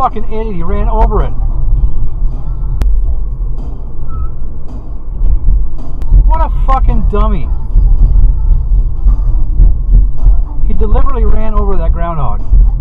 fucking idiot. He ran over it. What a fucking dummy. He deliberately ran over that groundhog.